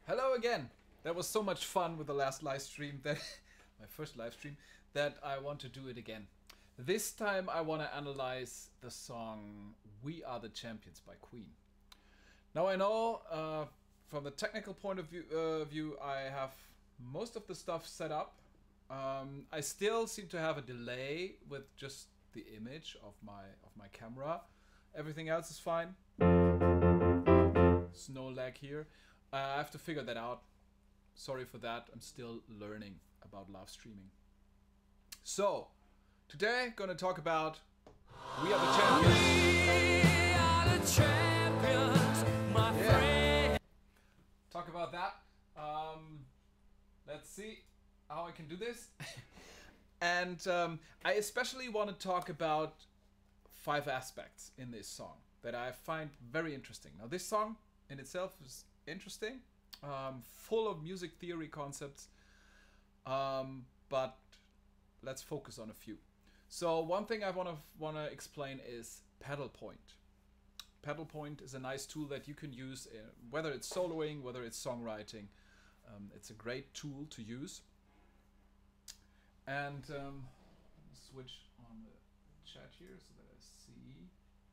Hello again. That was so much fun with the last live stream, that my first live stream, that I want to do it again. This time I want to analyze the song We Are the Champions by Queen. Now I know from the technical point of view I have most of the stuff set up. I still seem to have a delay with just the image of my camera. Everything else is fine. There's no lag here. I have to figure that out. Sorry for that. I'm still learning about live streaming. So, today gonna talk about We Are the Champions. We are the champions, my friend. Talk about that. Let's see how I can do this. And I especially want to talk about 5 aspects in this song that I find very interesting. Now, this song in itself is interesting, full of music theory concepts, but let's focus on a few. So one thing I want to explain is pedal point. Pedal point is a nice tool that you can use whether it's soloing, whether it's songwriting. It's a great tool to use. And switch on the chat here so that I see.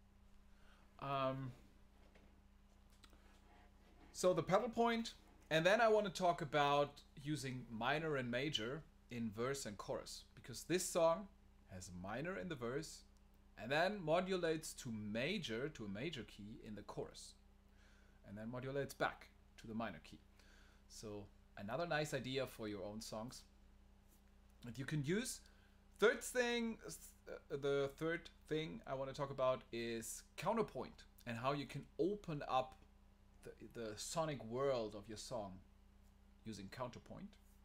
So the pedal point, and then I want to talk about using minor and major in verse and chorus, because this song has minor in the verse and then modulates to a major key in the chorus, and then modulates back to the minor key. So another nice idea for your own songs that you can use. The third thing I want to talk about is counterpoint, and how you can open up the sonic world of your song using counterpoint.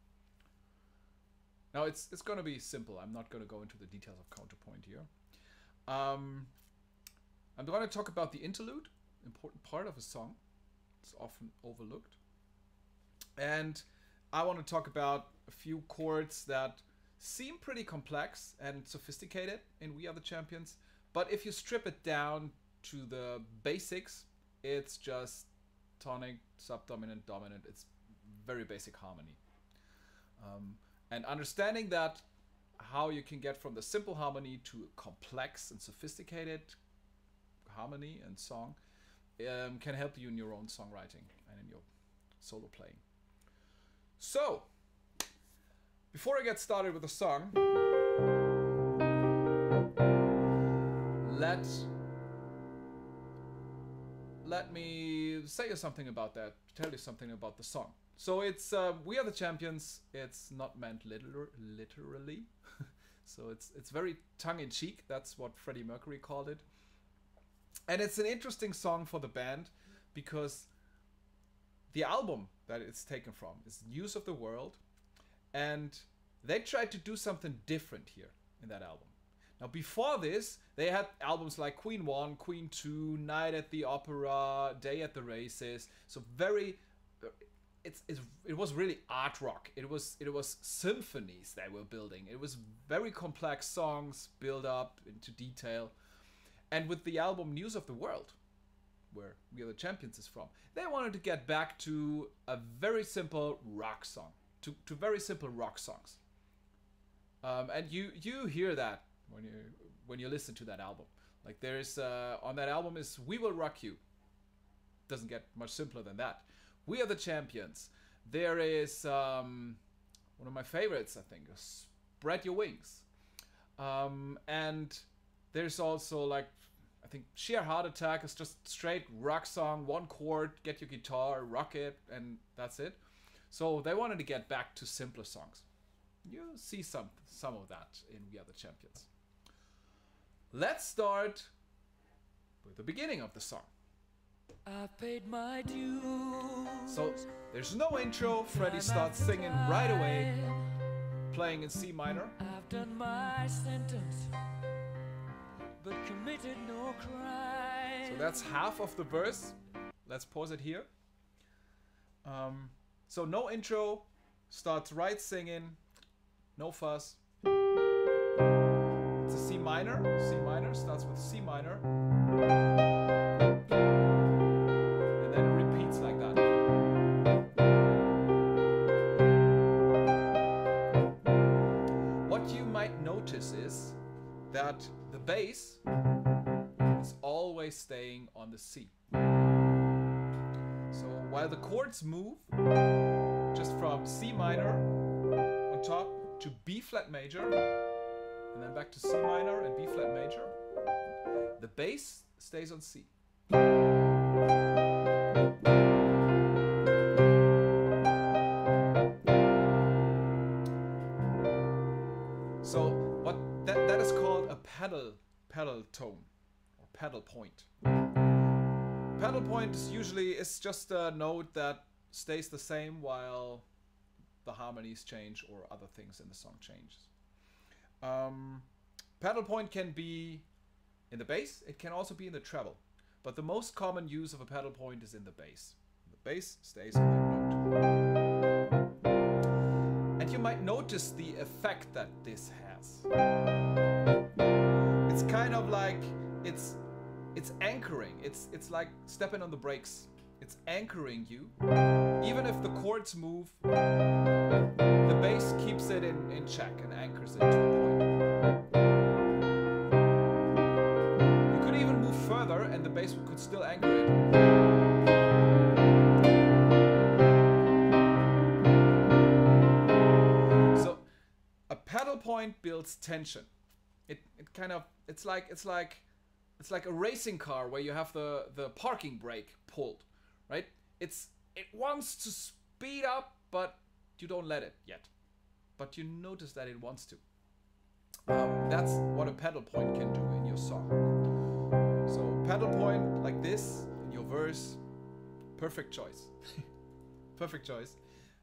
Now it's going to be simple. I'm not going to go into the details of counterpoint here. I'm going to talk about the interlude, important part of a song. It's often overlooked. And I want to talk about a few chords that seem pretty complex and sophisticated in We Are the Champions, but if you strip it down to the basics, it's just tonic, subdominant, dominant. It's very basic harmony. And understanding that, how you can get from the simple harmony to complex and sophisticated harmony and song, can help you in your own songwriting and in your solo playing. So, before I get started with the song, let me say you something about that, tell you something about the song. So it's We Are the Champions. It's not meant literally. So it's very tongue-in-cheek. That's what Freddie Mercury called it. And it's an interesting song for the band because the album that it's taken from is News of the World, and they tried to do something different here in that album. Now, before this, they had albums like Queen 1, Queen 2, Night at the Opera, Day at the Races. So very, it was really art rock. It was symphonies they were building. It was very complex songs built up into detail. And with the album News of the World, where We Are the Champions is from, they wanted to get back to a very simple rock song, to very simple rock songs. And you hear that when you listen to that album. Like there's on that album is We Will Rock You. Doesn't get much simpler than that. We Are the Champions. There is one of my favorites, I think, Spread Your Wings. And there's also, like, I think Sheer Heart Attack is just straight rock song, 1 chord, get your guitar, rock it, and that's it. So they wanted to get back to simpler songs. You see some of that in We Are the Champions. Let's start with the beginning of the song. I paid my dues. So there's no intro. Freddie starts singing right away, playing in C minor. I've done my sentence, but committed no crime. So that's half of the verse. Let's pause it here. So no intro, starts right singing, no fuss. It's a C minor. C minor starts with C minor. And then it repeats like that. notice is that the bass is always staying on the C. So while the chords move just from C minor on top to B flat major, and then back to C minor and B flat major, the bass stays on C. So what that is called a pedal tone or pedal point. Pedal point is usually just a note that stays the same while the harmonies change or other things in the song changes. Pedal point can be in the bass, it can also be in the treble, but the most common use of a pedal point is in the bass. The bass stays on that note. And you might notice the effect that this has. It's kind of like it's anchoring. It's like stepping on the brakes. It's anchoring you. Even if the chords move, the bass keeps it in check and anchors it to a point. You could even move further and the bass could still anchor it. So a pedal point builds tension. It's like a racing car where you have the parking brake pulled, right? It wants to speed up, but you don't let it yet. But you notice that it wants to. That's what a pedal point can do in your song. So pedal point like this in your verse, perfect choice. Perfect choice.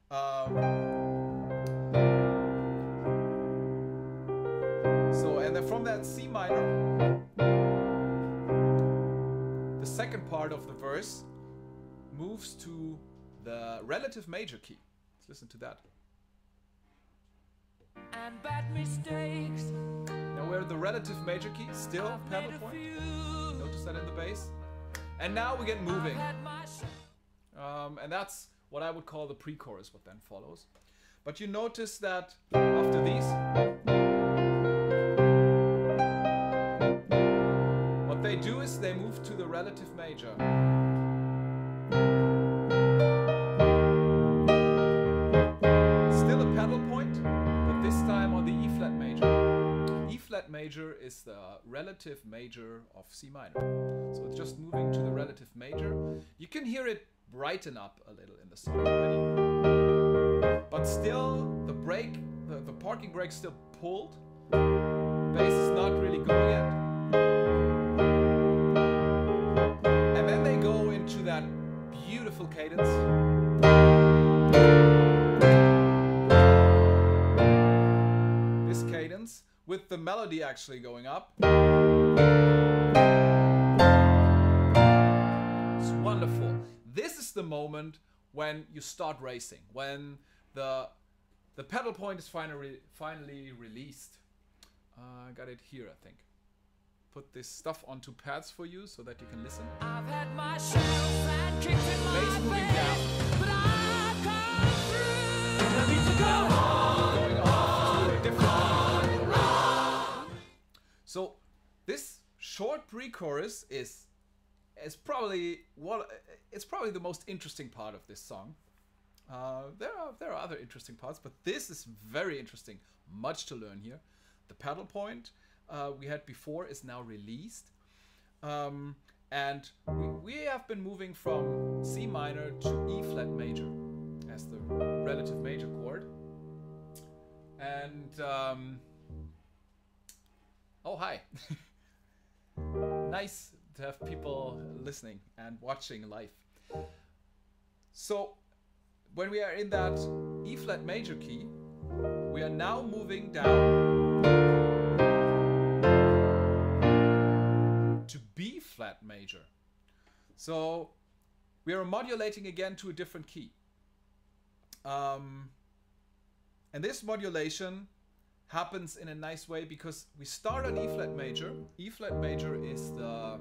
So and then from that C minor, the second part of the verse moves to the relative major key. Let's listen to that. And bad mistakes. Now we're at the relative major key, still pedal point. Notice that in the bass. And now we get moving. And that's what I would call the pre-chorus, what then follows. But you notice that after these, what they do is they move to the relative major. Still a pedal point, but this time on the E flat major. E flat major is the relative major of C minor. So it's just moving to the relative major. You can hear it brighten up a little in the song already. But still, the parking brake's still pulled. Bass is not really going yet. And then they go into that beautiful cadence. This cadence with the melody actually going up. It's wonderful. This is the moment when you start racing, when the pedal point is finally released. I got it here, I think. Put this stuff onto pads for you so that you can listen. I've had my shells and kicked in my Bass moving down. but I've come through. I need to go on. Going off to a different key. So this short pre-chorus is probably the most interesting part of this song. There are other interesting parts, but this is very interesting. Much to learn here. The pedal point we had before is now released, and we have been moving from C minor to E flat major as the relative major chord. And oh, hi. Nice to have people listening and watching live. So when we are in that E flat major key, we are now moving down to B flat major. So we are modulating again to a different key. And this modulation happens in a nice way because we start on E flat major. E flat major is the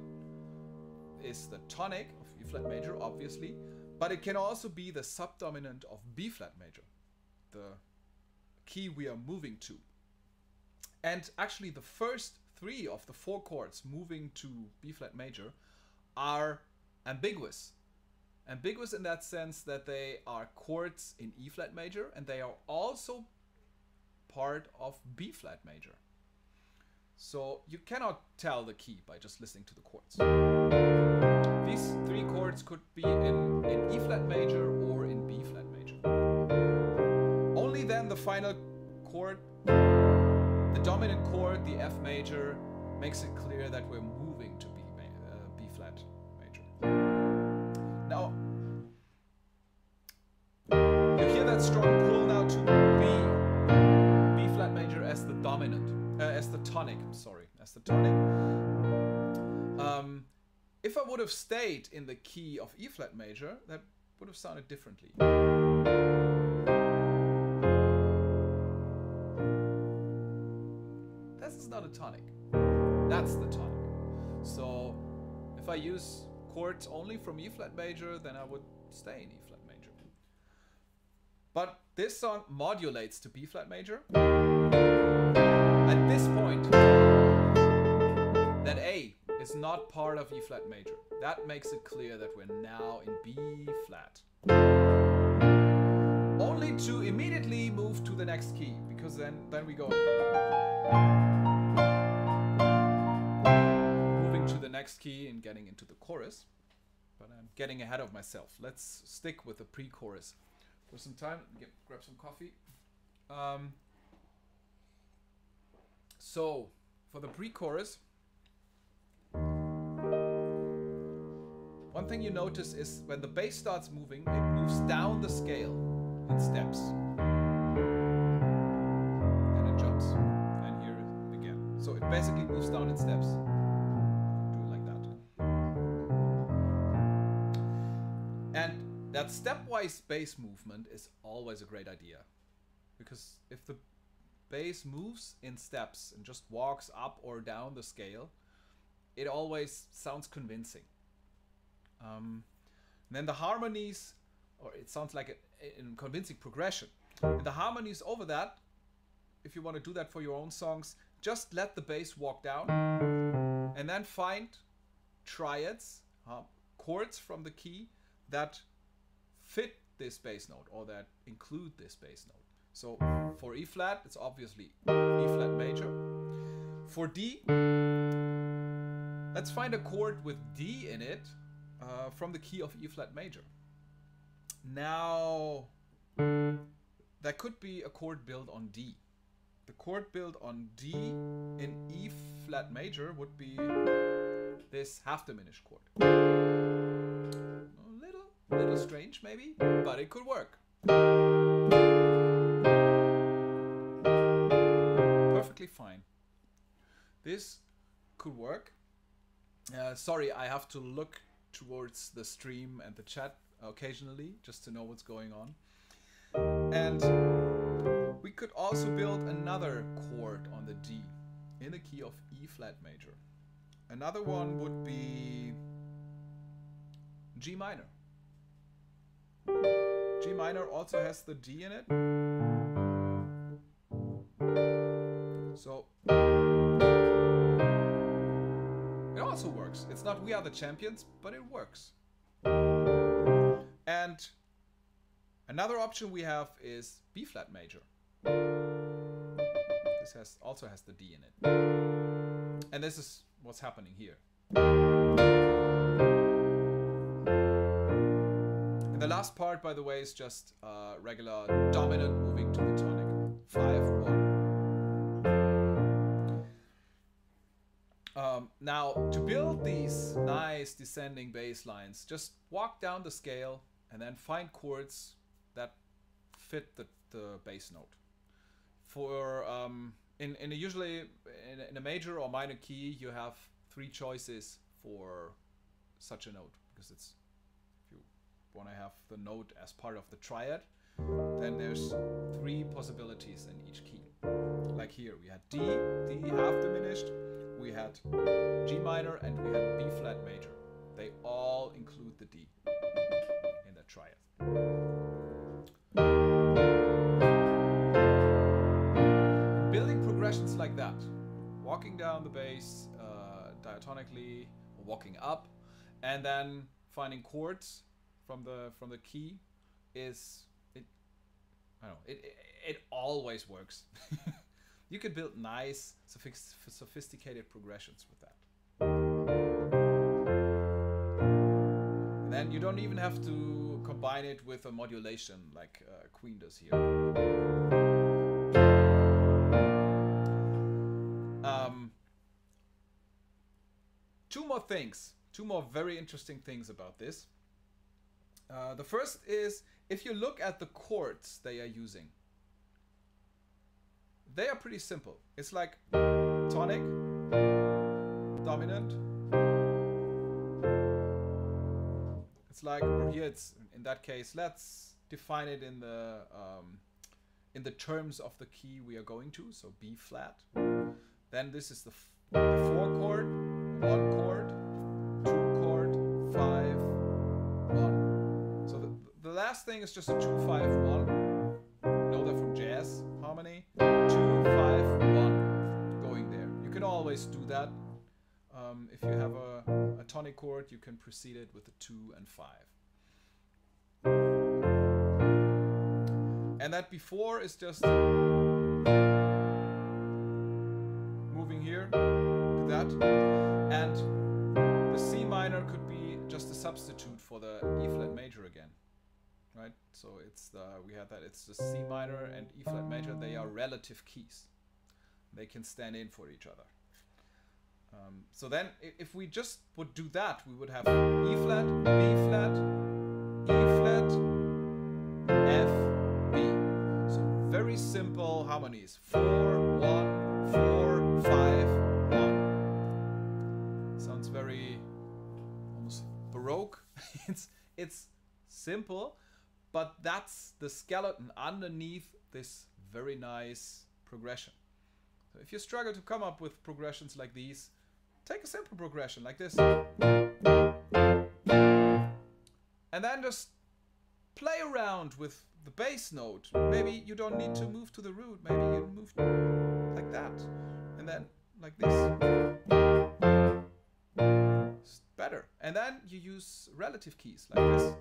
tonic of E flat major, obviously, but it can also be the subdominant of B flat major, the key we are moving to. And actually the first 3 of the 4 chords moving to B flat major are ambiguous. Ambiguous in that sense that they are chords in E flat major, and they are also part of B flat major. So you cannot tell the key by just listening to the chords. These 3 chords could be in E flat major or in B flat major. Only then the final chord, the dominant chord, the F major, makes it clear that we're moving to B flat major. Now, you hear that strong pull now to B flat major as the dominant, as the tonic. As the tonic. If I would have stayed in the key of E flat major, that would have sounded differently. This is not a tonic. That's the tonic. So if I use chords only from E flat major, then I would stay in E flat major. But this song modulates to B flat major. At this point, that A is not part of E flat major. That makes it clear that we're now in B flat. Only to immediately move to the next key, because then we go moving to the next key and getting into the chorus. But I'm getting ahead of myself. Let's stick with the pre-chorus for some time. Grab some coffee. So for the pre-chorus, one thing you notice is when the bass starts moving, it moves down the scale in steps. And it jumps. And here again. So it basically moves down in steps. Do it like that. And that stepwise bass movement is always a great idea. Because if the bass moves in steps and just walks up or down the scale, it always sounds convincing. Then the harmonies, or it sounds like a convincing progression. And the harmonies over that, if you want to do that for your own songs, just let the bass walk down and then find triads, chords from the key that fit this bass note or that include this bass note. So for E flat, it's obviously E flat major. For D, let's find a chord with D in it from the key of E flat major. Now, that could be a chord built on D. The chord built on D in E flat major would be this half diminished chord. A little strange maybe, but it could work. Perfectly fine. This could work. Sorry, I have to look towards the stream and the chat occasionally just to know what's going on. And we could also build another chord on the D in the key of E flat major. Another one would be G minor. G minor also has the D in it. So it also works. It's not We Are the Champions, but it works. And another option we have is B flat major. This also has the D in it. And this is what's happening here. And the last part, by the way, is just regular dominant moving to the tonic. 5-1. Now, to build these nice descending bass lines, just walk down the scale and then find chords that fit the bass note. For usually in a major or minor key, you have 3 choices for such a note, because it's, if you want to have the note as part of the triad, then there's 3 possibilities in each key. Like here, we had D half diminished, we had G minor, and we had B flat major. They all include the D in the triad. Building progressions like that, walking down the bass diatonically, or walking up, and then finding chords from the key is it. I don't know. It always works. You could build nice, sophisticated progressions with that. And then you don't even have to combine it with a modulation like Queen does here. Two more very interesting things about this. The first is, if you look at the chords they are using, they are pretty simple. It's like tonic, dominant. It's like, or here it's, in that case, let's define it in the terms of the key we are going to, so B flat. Then this is the 4 chord, 1 chord, 2 chord, 5, 1. So the last thing is just a 2, 5, 1. You know that from jazz harmony. 2, 5, 1 going there. You can always do that. If you have a tonic chord, you can precede it with a 2 and 5. And that before is just moving here to that. And the C minor could be just a substitute for the E flat major again. Right? So it's we had that, it's the C minor and E flat major, they are relative keys. They can stand in for each other. So then if we just would do that, we would have E flat, B flat, E flat, F, B. So very simple harmonies. 4, 1, 4, 5, 1. Sounds very almost Baroque. It's simple, but that's the skeleton underneath this very nice progression. So if you struggle to come up with progressions like these, take a simple progression like this. And then just play around with the bass note. Maybe you don't need to move to the root. Maybe you move like that. And then like this. It's better. And then you use relative keys like this.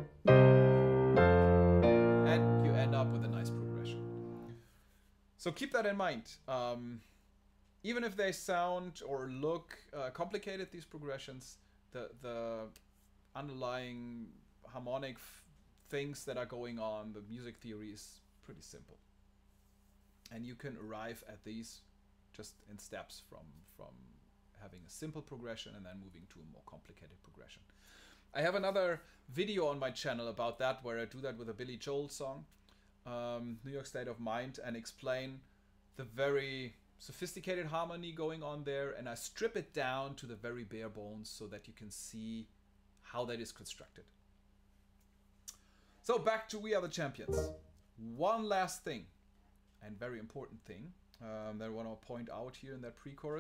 And you end up with a nice progression. So keep that in mind. Even if they sound or look complicated, these progressions, the underlying harmonic things that are going on, the music theory is pretty simple. And you can arrive at these just in steps from having a simple progression and then moving to a more complicated progression. I have another video on my channel about that, where I do that with a Billy Joel song, New York State of Mind, and explain the very sophisticated harmony going on there, and I strip it down to the very bare bones so that you can see how that is constructed. So back to We Are the Champions. One last thing, and very important thing, that I want to point out here in that pre-chorus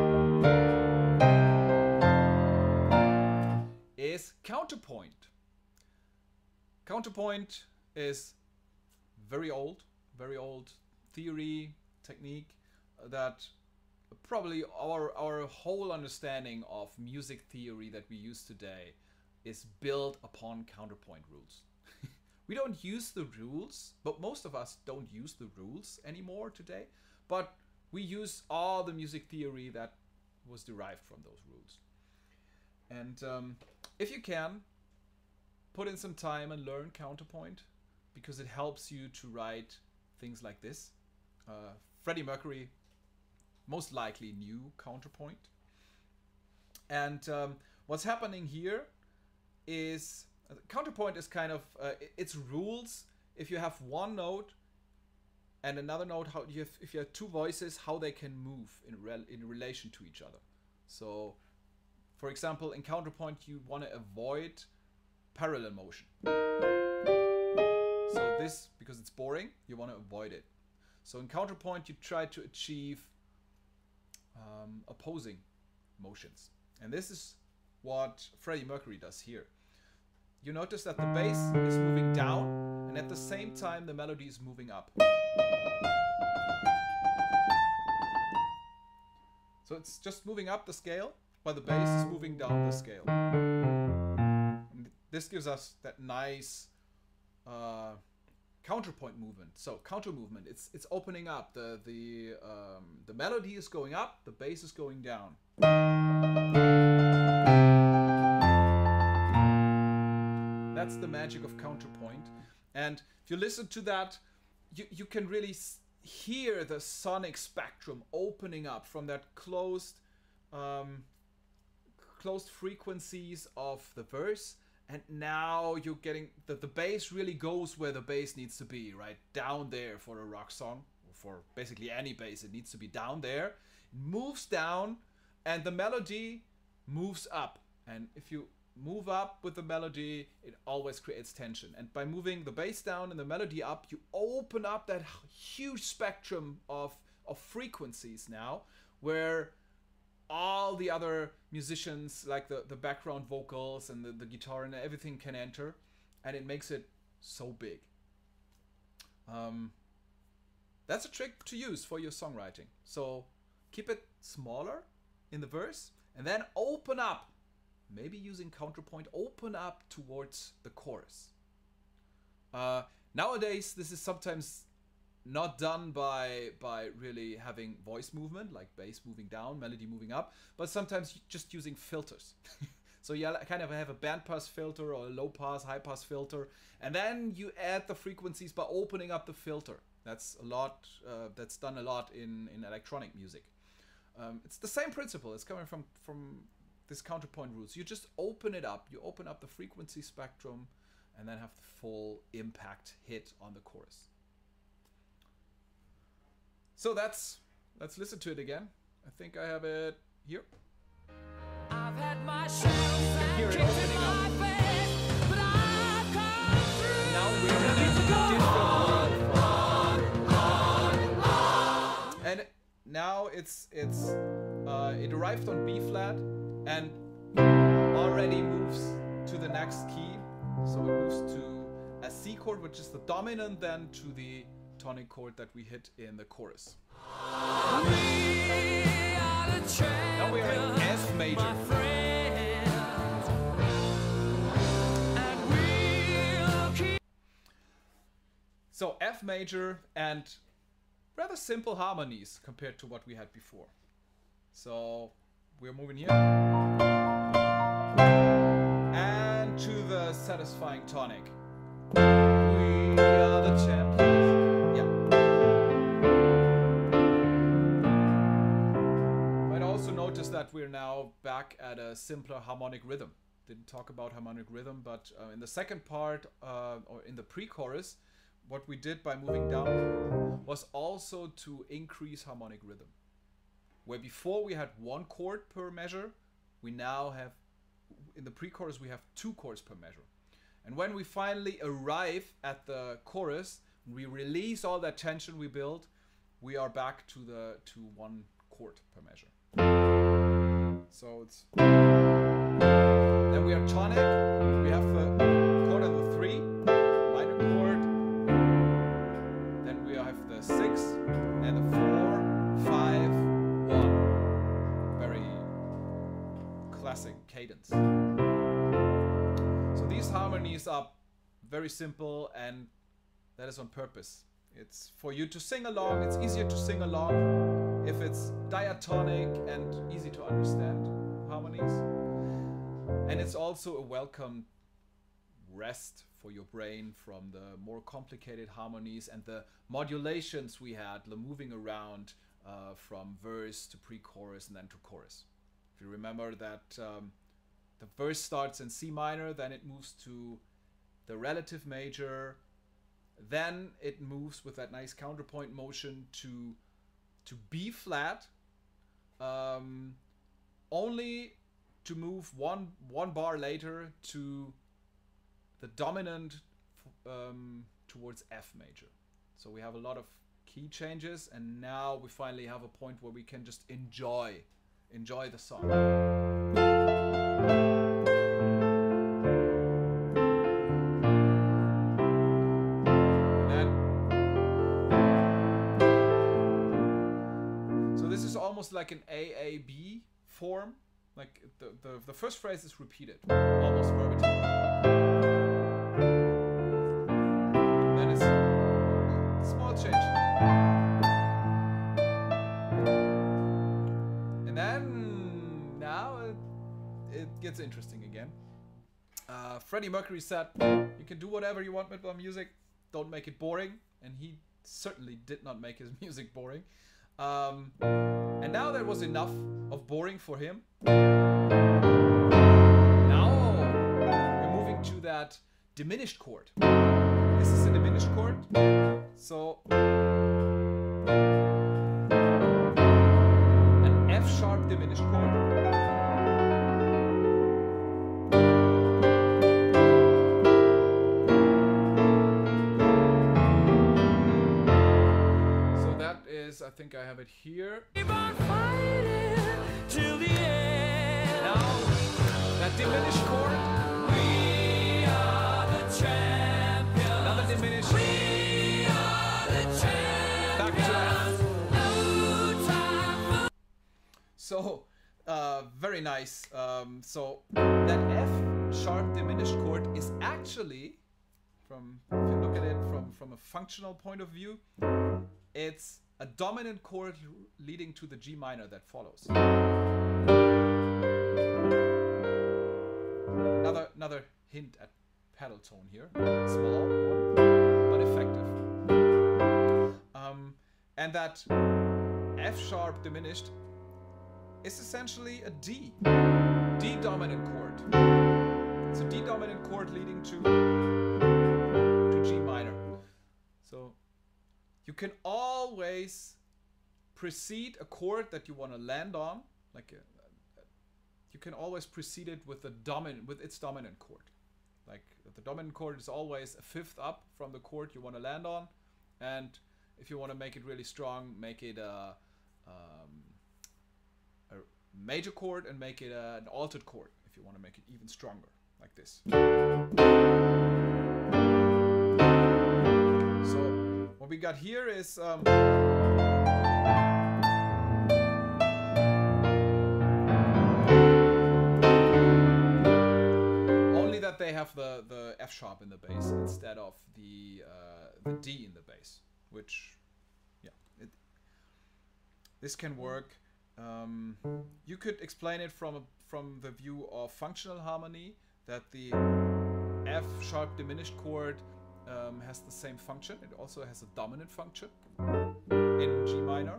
is counterpoint. Counterpoint is very old theory, technique, that probably our whole understanding of music theory that we use today is built upon counterpoint rules. We don't use the rules, but most of us don't use the rules anymore today, but we use all the music theory that was derived from those rules. And if you can, put in some time and learn counterpoint, because it helps you to write things like this. Freddie Mercury most likely knew counterpoint. And what's happening here is counterpoint is kind of it's rules. If you have one note and another note, how you have, if you have two voices, how they can move in relation to each other. So for example, in counterpoint you want to avoid parallel motion. So this, because it's boring, you want to avoid it. So in counterpoint you try to achieve opposing motions. And this is what Freddie Mercury does here. You notice that the bass is moving down, and at the same time the melody is moving up. So it's just moving up the scale, while the bass is moving down the scale. And this gives us that nice counterpoint movement. So counter movement. It's opening up. The melody is going up. The bass is going down. That's the magic of counterpoint. And if you listen to that, you can really hear the sonic spectrum opening up from that closed frequencies of the verse, and now you're getting the bass really goes where the bass needs to be, right down there. For a rock song, or for basically any bass, it needs to be down there. It moves down, and the melody moves up. And if you move up with the melody, it always creates tension. And by moving the bass down and the melody up, you open up that huge spectrum of frequencies now, where all the other musicians, like the background vocals and the guitar and everything, can enter, and it makes it so big. That's a trick to use for your songwriting. So keep it smaller in the verse, and then open up, maybe using counterpoint, open up towards the chorus. Nowadays, this is sometimes not done by really having voice movement, like bass moving down, melody moving up, but sometimes just using filters. So you kind of have a bandpass filter or a low pass, high pass filter, and then you add the frequencies by opening up the filter. That's a lot. That's done a lot in electronic music. It's the same principle. It's coming from this counterpoint roots. You just open it up. You open up the frequency spectrum, and then have the full impact hit on the chorus. So let's listen to it again. I think I have it here. I've had my share of Hear it kicks in opening my up. face, but I've come through. Now we're in a different world. And now it arrived on B flat and already moves to the next key. So it moves to a C chord, which is the dominant, then to the tonic chord that we hit in the chorus. Now we are in F major. So F major, and rather simple harmonies compared to what we had before. So we're moving here and to the satisfying tonic. We are the champions. Yeah. Might also notice that we're now back at a simpler harmonic rhythm. Didn't talk about harmonic rhythm, but in the second part, or in the pre-chorus, what we did by moving down was also to increase harmonic rhythm. Where before we had one chord per measure, we now have, in the pre-chorus, we have two chords per measure. And when we finally arrive at the chorus, we release all that tension we built, we are back to one chord per measure. So it's, then we are tonic, we have the chord on the 3, minor chord, then we have the 6 and the 4, 5, 1. Very classic cadence. So these harmonies are very simple, and that is on purpose. It's for you to sing along. It's easier to sing along if it's diatonic and easy to understand harmonies. And it's also a welcome rest for your brain from the more complicated harmonies and the modulations we had, the moving around from verse to pre-chorus and then to chorus. If you remember that the verse starts in C minor, then it moves to the relative major, then it moves with that nice counterpoint motion to B flat, only to move one bar later to the dominant towards F major. So we have a lot of key changes, and now we finally have a point where we can just enjoy the song. like an AAB form. Like the first phrase is repeated, almost verbatim. Then it's a small change. And then now it gets interesting again. Freddie Mercury said, "You can do whatever you want with my music, don't make it boring." And he certainly did not make his music boring. And now there was enough of boring for him. Now we're moving to that diminished chord. This is a diminished chord. So an F sharp diminished chord. I think I have it here. Keep on fighting till the end. Now, that diminished chord. We are the champions. Another diminished. We are the champions. Back to F. No time for So, very nice. So, that F sharp diminished chord is actually, if you look at it from a functional point of view, it's a dominant chord leading to the G minor that follows. Another hint at pedal tone here. Small one, but effective. And that F sharp diminished is essentially a D dominant chord. It's a D dominant chord leading to G minor. So you can always precede a chord that you want to land on, you can always precede it with its dominant chord. Like the dominant chord is always a fifth up from the chord you want to land on, and if you want to make it really strong, make it a major chord and make it an altered chord if you want to make it even stronger, like this. What we got here is only that they have the F sharp in the bass instead of the D in the bass, which, yeah, this can work. You could explain it from the view of functional harmony, that the F sharp diminished chord has the same function. It also has a dominant function in G minor.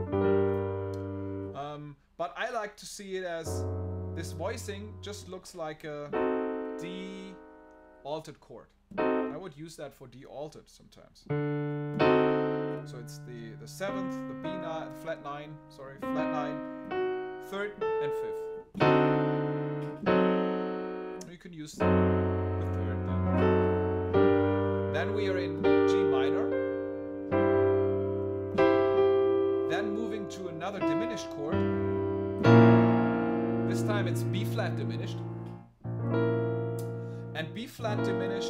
But I like to see it as this voicing just looks like a D altered chord. I would use that for D altered sometimes. So it's the 7th, the B9, flat 9, sorry, flat 9, 3rd and 5th. You can use the 3rd then. Then we are in G minor. Then moving to another diminished chord. This time it's B flat diminished. And B flat diminished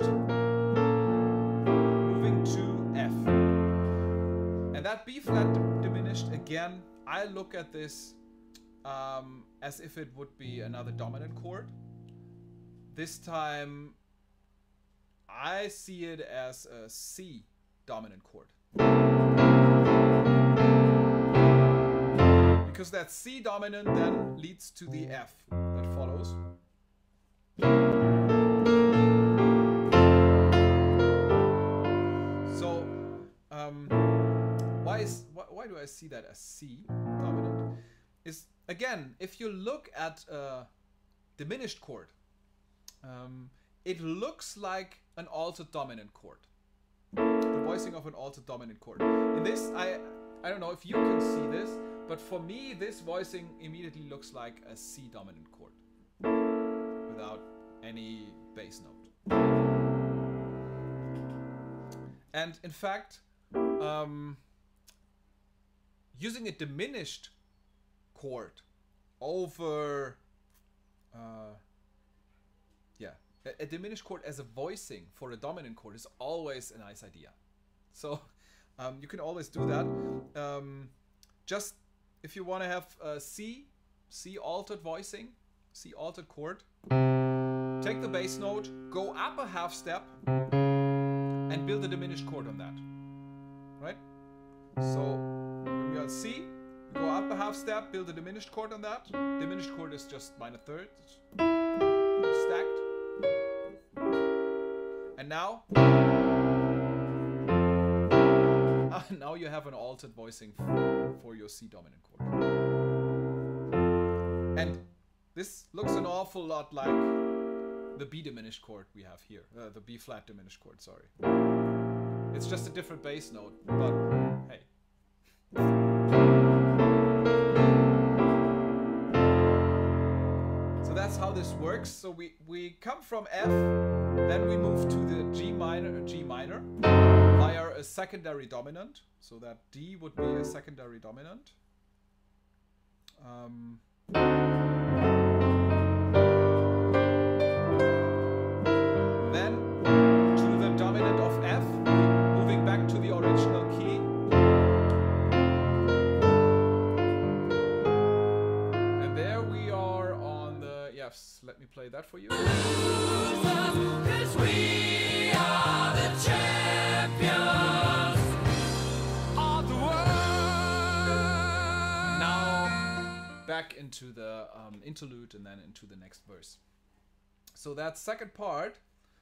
moving to F. And that B flat diminished, again, I look at this as if it would be another dominant chord. This time I see it as a C dominant chord. Because that C dominant then leads to the F that follows. So, why do I see that as C dominant? Is, again, if you look at a diminished chord, it looks like an altered dominant chord. The voicing of an altered dominant chord. In this, I don't know if you can see this, but for me, this voicing immediately looks like a C dominant chord without any bass note. And in fact, using a diminished chord over a diminished chord as a voicing for a dominant chord is always a nice idea. So you can always do that. Just if you want to have C altered voicing, C altered chord, take the bass note, go up a half step, and build a diminished chord on that. Right? So when we are on C, we go up a half step, build a diminished chord on that. Diminished chord is just minor third, stacked. And now, now you have an altered voicing for your C dominant chord. And this looks an awful lot like the B diminished chord we have here, the B flat diminished chord, sorry. It's just a different bass note, but hey. So that's how this works. So we come from F, then we move to the G minor via a secondary dominant. So that D would be a secondary dominant. Then to the dominant of F, moving back to the original key. And there we are on the, yes, let me play that for you. 'Cause we are the champions of the world. Now back into the interlude and then into the next verse. So that second part.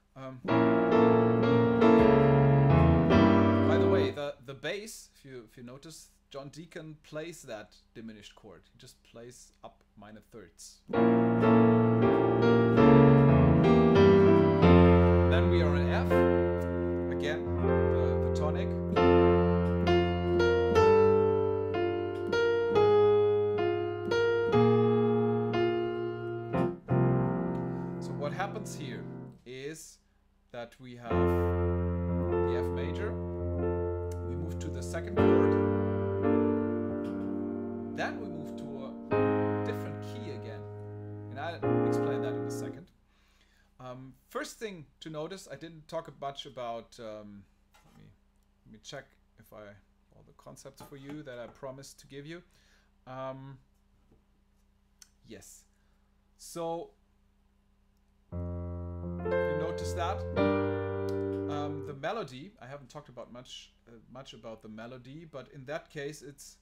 By the way, the bass, if you notice, John Deacon plays that diminished chord. He just plays up minor thirds. Then we are in F again, the tonic. So what happens here is that we have the F major, we move to the second chord, then we move to a different key again, and I'll explain that in a second. First thing to notice, I didn't talk much about, let me check if all the concepts for you that I promised to give you. Yes, so notice that the melody, I haven't talked about much about the melody, but in that case it's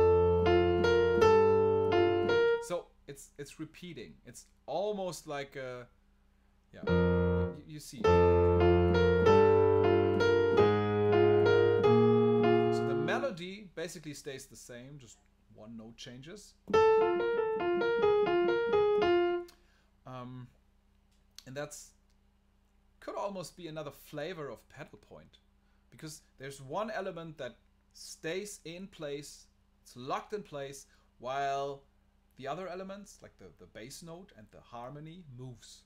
repeating. It's almost like a, yeah, you see. So the melody basically stays the same, just one note changes. And that's could almost be another flavor of pedal point, because there's one element that stays in place, it's locked in place, while the other elements, like the bass note and the harmony, moves.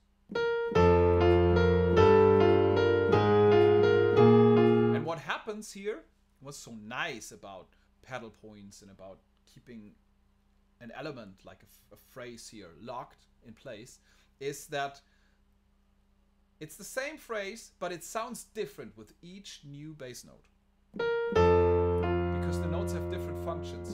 And what happens here, what's so nice about pedal points and about keeping an element like a phrase here locked in place, is that it's the same phrase, but it sounds different with each new bass note. Because the notes have different functions.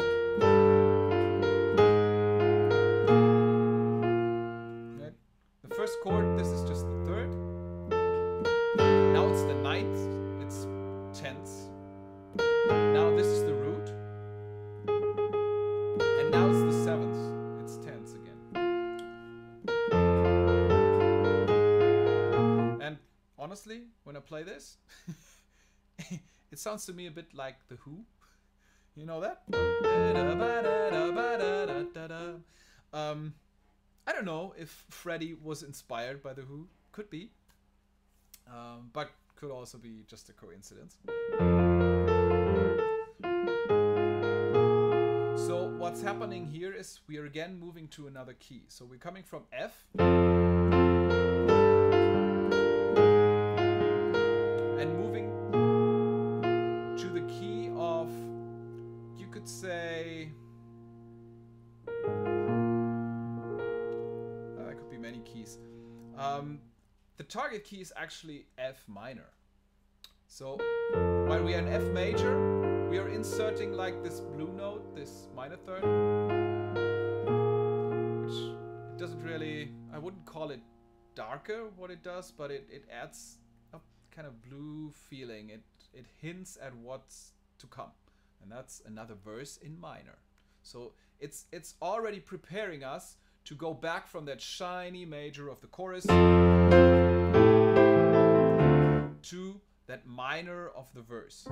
Right? The first chord, this is just the third. Now it's the ninth, it's tenths. Now this is the root. And now it's the seventh, it's tenths again. Honestly, when I play this, it sounds to me a bit like The Who. You know that? I don't know if Freddie was inspired by The Who. Could be. But could also be just a coincidence. So what's happening here is we are again moving to another key. So we're coming from F. Say that could be many keys. The target key is actually F minor. So while we are in F major, we are inserting like this blue note, this minor third, which it doesn't really, I wouldn't call it darker what it does, but it adds a kind of blue feeling. It hints at what's to come, and that's another verse in minor. So it's already preparing us to go back from that shiny major of the chorus to that minor of the verse.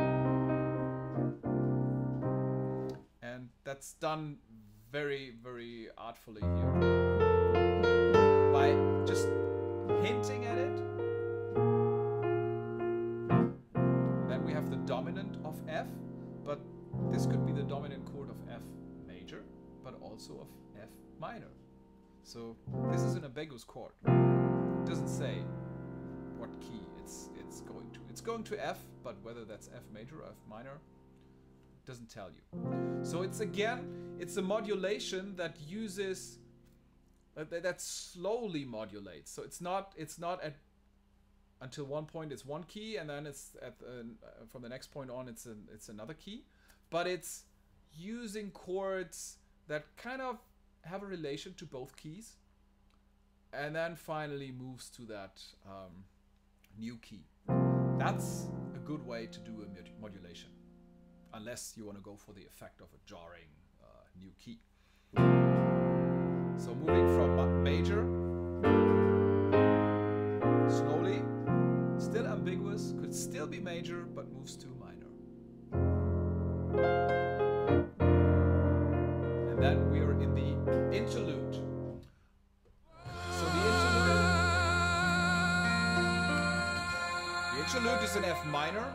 And that's done very, very artfully here. By just hinting at it. Then we have the dominant of F, but this could be the dominant chord of F major, but also of F minor. So this is an ambiguous chord. It doesn't say what key it's going to. It's going to F, but whether that's F major or F minor doesn't tell you. So it's a modulation that uses that slowly modulates. So it's not at until one point it's one key, and then it's at from the next point on it's another key, but it's using chords that kind of have a relation to both keys, and then finally moves to that new key. That's a good way to do a modulation, unless you want to go for the effect of a jarring new key. So moving from major, slowly, still ambiguous, could still be major, but moves to minor. And then we are in the interlude. So the interlude is in F minor.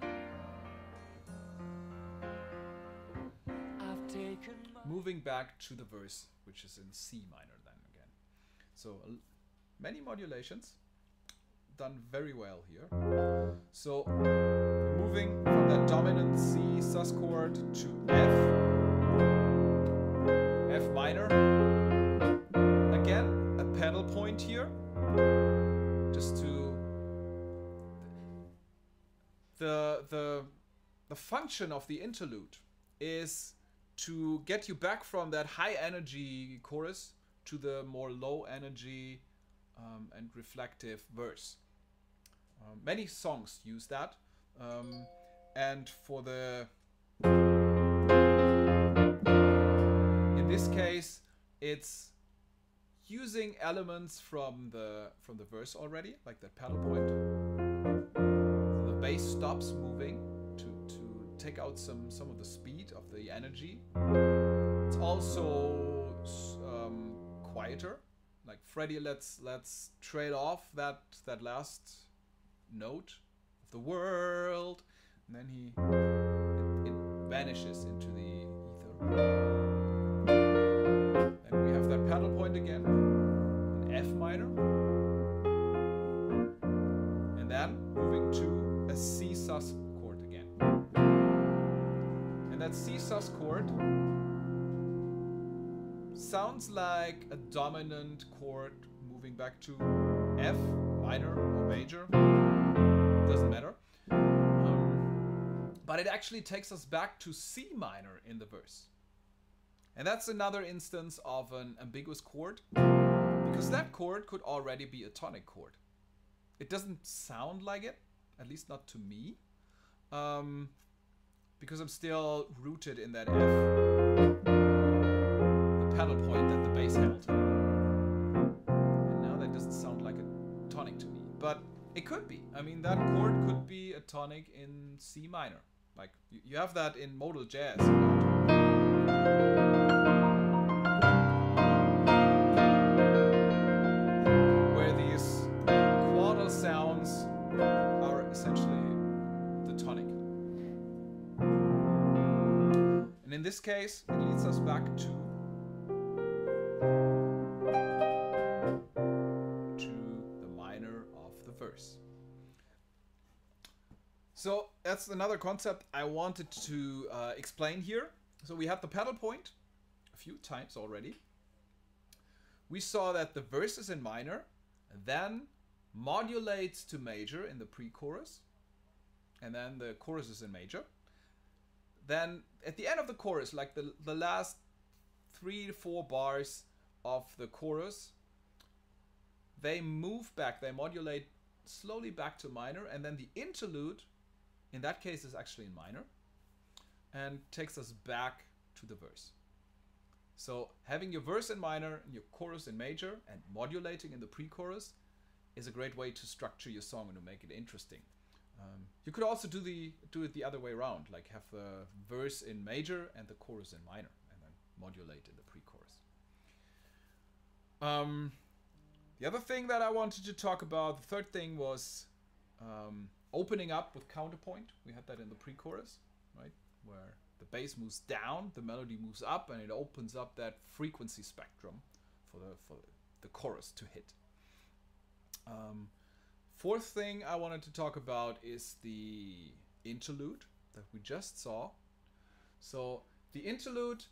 Moving back to the verse, which is in C minor then again. So many modulations, done very well here. So moving from that dominant C sus chord to F minor. Again, a pedal point here, just to the function of the interlude is to get you back from that high energy chorus to the more low energy and reflective verse. Many songs use that, and for the in this case it's using elements from the verse already, like that pedal point. So the bass stops moving to take out some of the speed of the energy. It's also quieter. Like Freddie, let's trail off that last note of the world, and then it vanishes into the ether. Then we have that pedal point again, an F minor, and then moving to a C sus chord again. And that C sus chord sounds like a dominant chord moving back to F minor or major, doesn't matter. But it actually takes us back to C minor in the verse. And that's another instance of an ambiguous chord, because that chord could already be a tonic chord. It doesn't sound like it, at least not to me, because I'm still rooted in that F, the pedal point that the bass held. And now that doesn't sound like a tonic to me, but it could be. I mean, that chord could be a tonic in C minor. Like, you have that in modal jazz. Where these quartal sounds are essentially the tonic. And in this case, it leads us back to the minor of the verse. So that's another concept I wanted to explain here. So we had the pedal point a few times already. We saw that the verse is in minor, then modulates to major in the pre-chorus, and then the chorus is in major. then at the end of the chorus, like the last 3 to 4 bars of the chorus, they move back, they modulate slowly back to minor, and then the interlude, in that case, is actually in minor, and takes us back to the verse. So having your verse in minor and your chorus in major and modulating in the pre-chorus is a great way to structure your song and to make it interesting. You could also do it the other way around, like have the verse in major and the chorus in minor, and then modulate in the pre-chorus. The other thing that I wanted to talk about, the third thing, was opening up with counterpoint. We had that in the pre-chorus, right? Where the bass moves down, the melody moves up, and it opens up that frequency spectrum for the chorus to hit. Fourth thing I wanted to talk about is the interlude that we just saw. So the interlude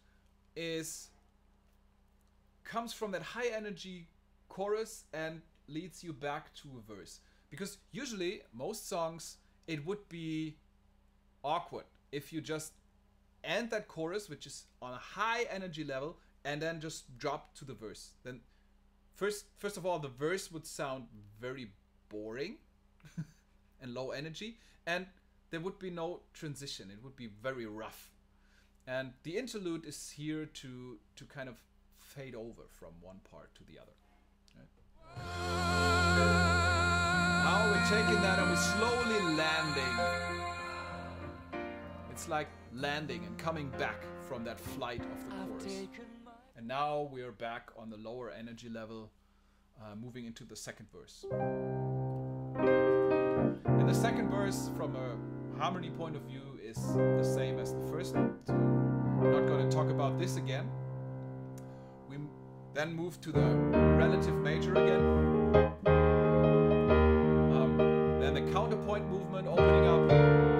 comes from that high energy chorus and leads you back to a verse. Because usually, most songs, it would be awkward if you just end that chorus, which is on a high energy level, and then just drop to the verse. Then first of all, the verse would sound very boring and low energy, and there would be no transition. It would be very rough. And the interlude is here to kind of fade over from one part to the other. Right? Now we're taking that and we're slowly landing. It's like landing and coming back from that flight of the chorus. And now we're back on the lower energy level, moving into the second verse. And the second verse, from a harmony point of view, is the same as the first one. So I'm not going to talk about this again. We then move to the relative major again. Then the counterpoint movement opening up.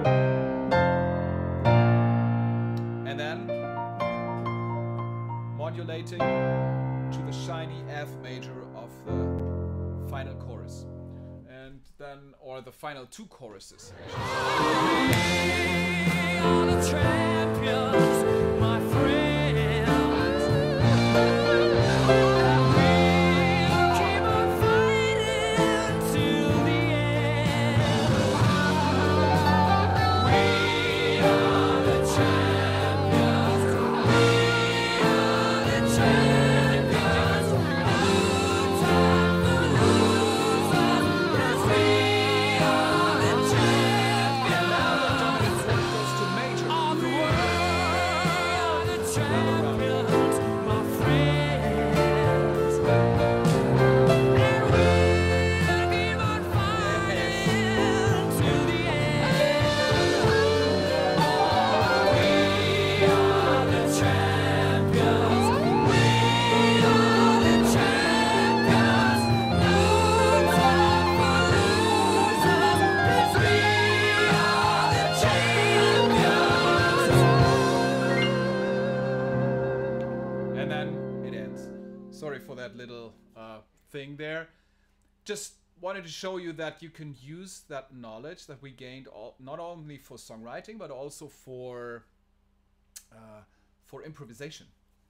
And then modulating to the shiny F major of the final chorus. And then, or the final 2 choruses. We are the champions, my friends. We'll keep on fighting till the end. We are the champions. We are the champions. No time for losers, 'cause we are the champions. Now the dominant chord goes to major. Of the world, the champions, my friends. And we'll keep on fighting till the end. We are the champions. We are the champions. No time for losers, 'cause we are the champions. And then it ends. Sorry for that little thing there. Just wanted to show you that you can use that knowledge that we gained not only for songwriting but also for improvisation.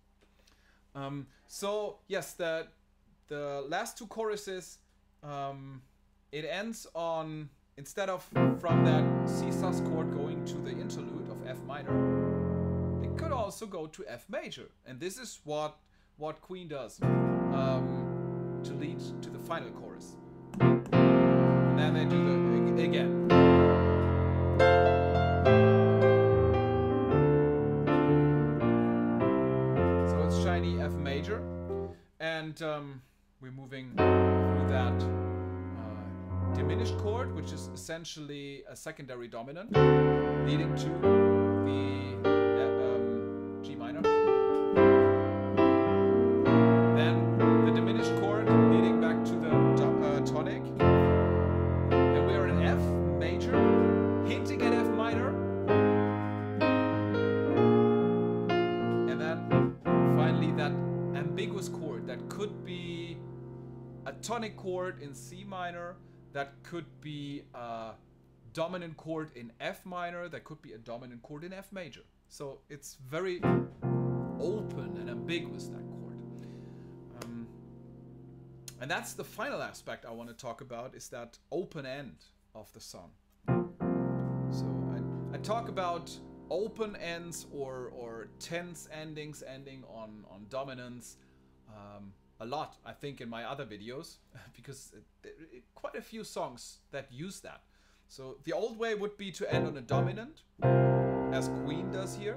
So yes, the last 2 choruses, it ends on, instead of from that C sus chord going to the interlude of F minor, it could also go to F major, and this is what Queen does to lead to the final chorus. And then they do the again. So it's shiny F major, and we're moving through that diminished chord, which is essentially a secondary dominant, leading to the G minor. Then the diminished chord leading back to the tonic. And we're in F major, hinting at F minor. And then finally that ambiguous chord that could be a tonic chord in C minor, that could be a dominant chord in F minor, that could be a dominant chord in F major. So it's very open and ambiguous, that chord. And that's the final aspect I want to talk about, is that open end of the song. So I talk about open ends or tense endings ending on dominance a lot, I think, in my other videos, because quite a few songs that use that. So the old way would be to end on a dominant, as Queen does here.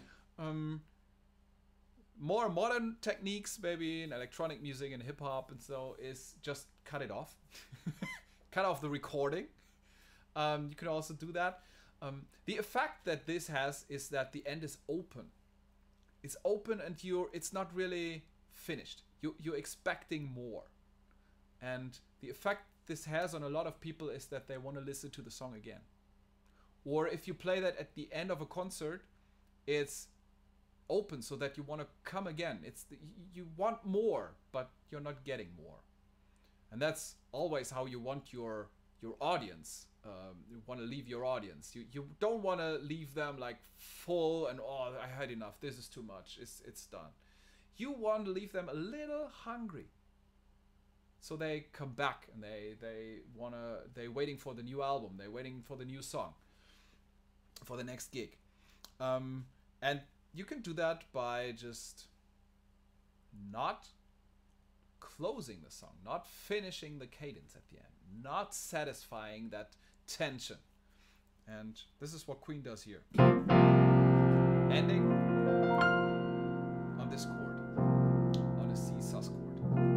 More modern techniques, maybe in electronic music and hip hop and so, is just cut it off. Cut off the recording. You can also do that. The effect that this has is that the end is open. It's open and it's not really finished. You're expecting more. And the effect this has on a lot of people is that they want to listen to the song again. Or if you play that at the end of a concert, it's open so that you want to come again. You want more, but you're not getting more. And that's always how you want your audience. You want to leave your audience. You don't want to leave them like full and, oh, I had enough, this is too much, it's done. You want to leave them a little hungry, so they come back and they're waiting for the new album, they're waiting for the new song, for the next gig. And you can do that by just not closing the song, not finishing the cadence at the end, not satisfying that tension. And this is what Queen does here. Ending on this chord, on a C sus chord.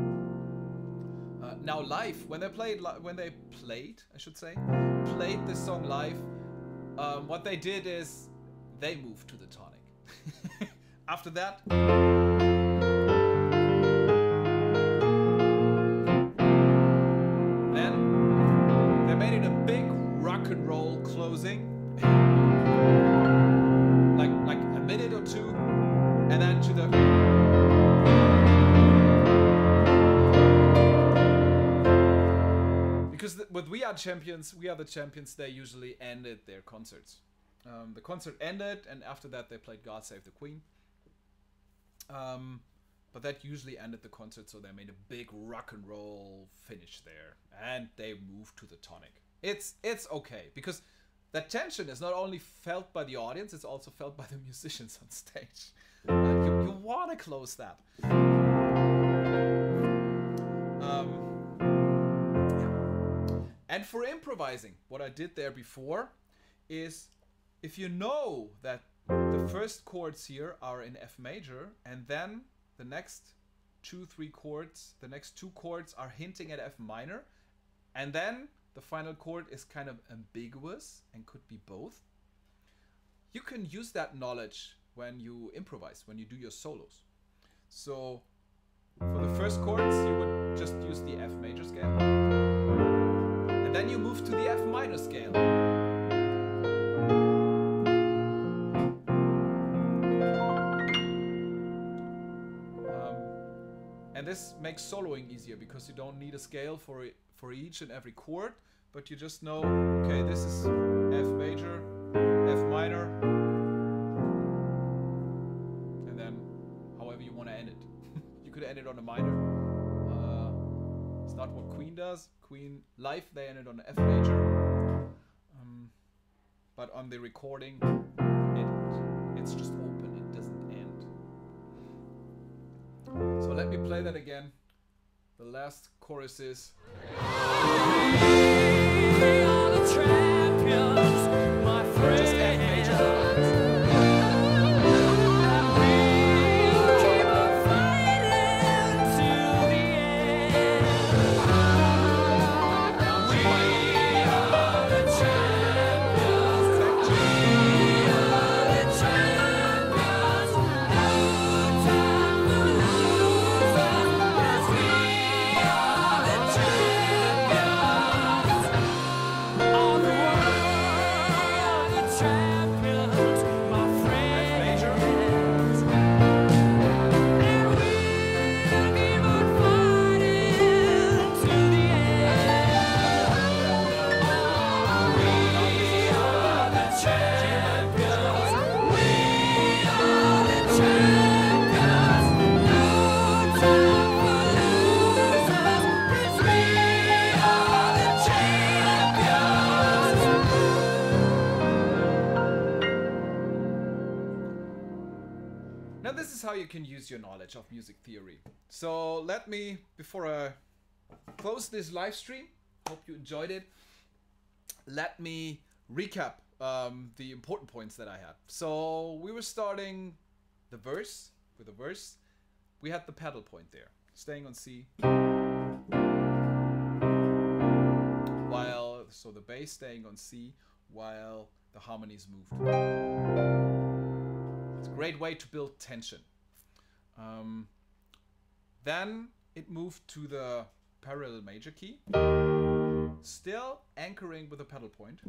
Now live, when they played this song live, what they did is they moved to the tonic. After that, then they made it a big rock and roll closing, like a minute or two, and then to the because with We Are the Champions, they usually ended their concerts. The concert ended, and after that they played God Save the Queen. But that usually ended the concert, so they made a big rock and roll finish there, and they moved to the tonic. It's okay, because that tension is not only felt by the audience, it's also felt by the musicians on stage. You want to close that. And for improvising, what I did there before is, if you know that the first chords here are in F major, and then the next two chords are hinting at F minor, and then the final chord is kind of ambiguous and could be both, you can use that knowledge when you improvise, when you do your solos. So for the first chords, you would just use the F major scale, and then you move to the F minor scale. And this makes soloing easier, because you don't need a scale for each and every chord, but you just know, okay, this is F major, F minor, and then however you want to end it. You could end it on a minor. It's not what Queen does. Queen live, they end it on an F major, but on the recording it's just open, it doesn't end. So let me play that again. The last chorus is, We are the champions, my friend. just F major. We'll keep on fighting to the end. We are the champions. We are the champions. No time for losers, 'cause we are the champions of the world. you can use your knowledge of music theory. So let me, before I close this live stream, hope you enjoyed it, let me recap the important points that I had. So we were starting the verse, with a verse. We had the pedal point there, staying on C. So the bass staying on C while the harmonies moved. It's a great way to build tension. Then it moved to the parallel major key, still anchoring with a pedal point.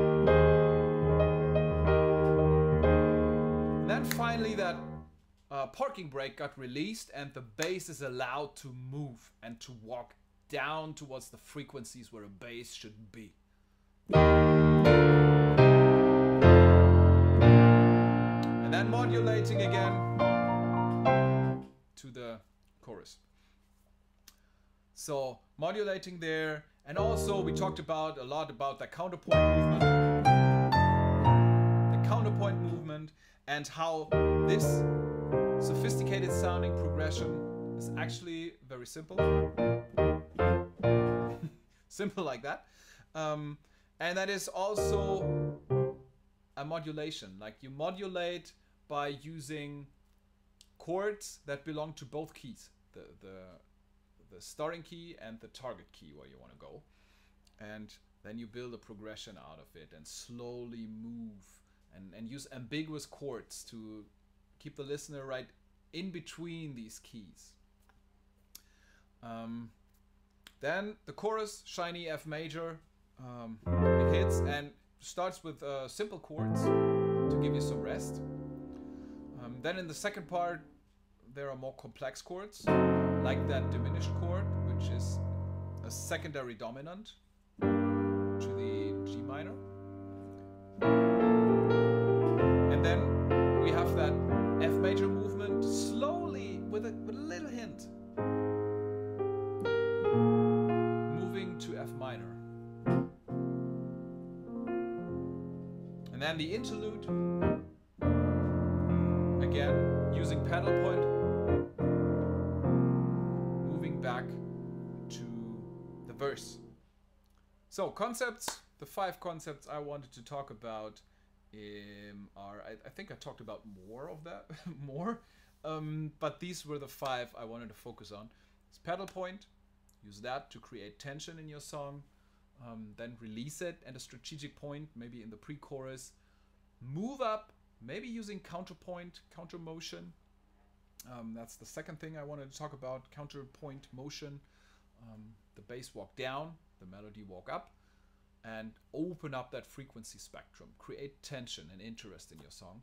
Then finally that parking brake got released and the bass is allowed to move and to walk down towards the frequencies where a bass should be. And then modulating again to the chorus. So modulating there, and also we talked about a lot about the counterpoint movement. The counterpoint movement and how this sophisticated sounding progression is actually very simple. Simple like that. And that is also a modulation. Like you modulate by using chords that belong to both keys. The starting key and the target key where you want to go. And then you build a progression out of it and slowly move and use ambiguous chords to keep the listener right in between these keys. Then the chorus, shiny F major, it hits and starts with simple chords to give you some rest. Then in the second part, there are more complex chords, like that diminished chord, which is a secondary dominant to the G minor. And then we have that F major movement slowly with a little hint, moving to F minor. And then the interlude, again using pedal point, moving back to the verse. So concepts, the 5 concepts I wanted to talk about are, I think I talked about more of that, but these were the 5 I wanted to focus on. It's pedal point, use that to create tension in your song. Then release it at a strategic point, maybe in the pre-chorus. Move up, maybe using counterpoint, counter motion. That's the second thing I wanted to talk about, counterpoint motion. The bass walk down, the melody walk up, and open up that frequency spectrum. Create tension and interest in your song.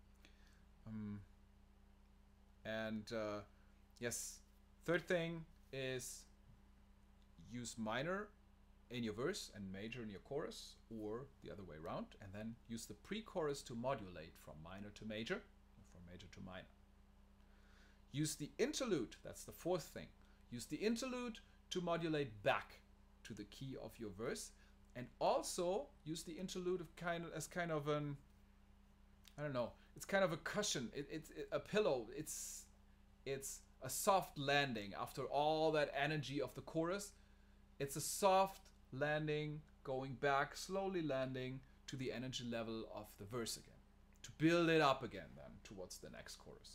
Yes, third thing is use minor in your verse and major in your chorus, or the other way around, and then use the pre-chorus to modulate from minor to major, or from major to minor. Use the interlude, that's the fourth thing. Use the interlude to modulate back to the key of your verse, and also use the interlude as kind of an, I don't know, it's kind of a cushion, it's a pillow, it's a soft landing after all that energy of the chorus. It's a soft landing, going back, slowly landing to the energy level of the verse again, to build it up again then towards the next chorus.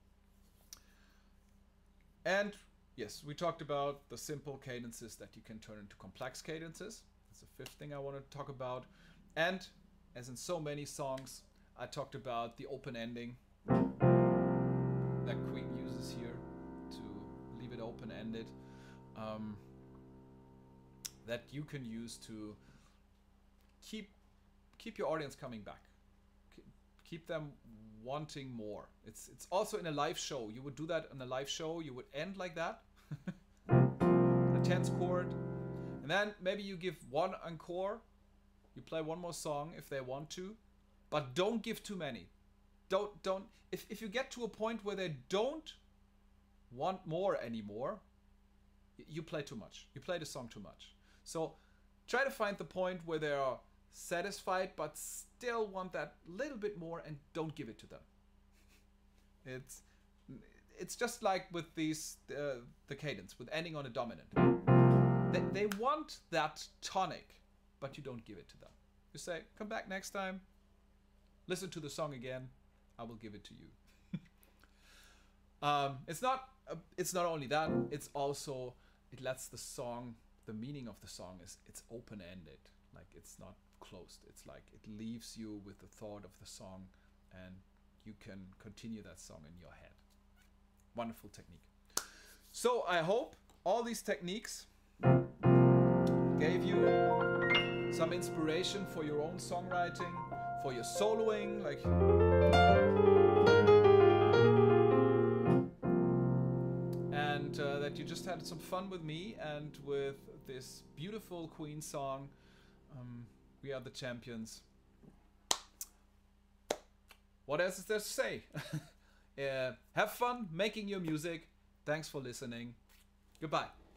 And yes, we talked about the simple cadences that you can turn into complex cadences. That's the 5th thing I wanted to talk about. And as in so many songs, I talked about the open ending that Queen uses here to leave it open-ended. That you can use to keep your audience coming back, keep them wanting more. It's also in a live show. You would do that in a live show. You would end like that, a tense chord, and then maybe you give one encore. You play one more song if they want to, but don't give too many. Don't. If you get to a point where they don't want more anymore, you play too much. You play the song too much. So try to find the point where they are satisfied but still want that little bit more, and don't give it to them. it's just like with these the cadence, with ending on a dominant. They want that tonic, but you don't give it to them. You say, come back next time, listen to the song again, I will give it to you. It's not only that, it's also, it lets the song, the meaning of the song is it's open-ended, like it's not closed. It's like it leaves you with the thought of the song and you can continue that song in your head. Wonderful technique. So I hope all these techniques gave you some inspiration for your own songwriting, for your soloing, like, and that you just had some fun with me and with this beautiful Queen song, We Are the Champions. What else is there to say? Have fun making your music. Thanks for listening. Goodbye.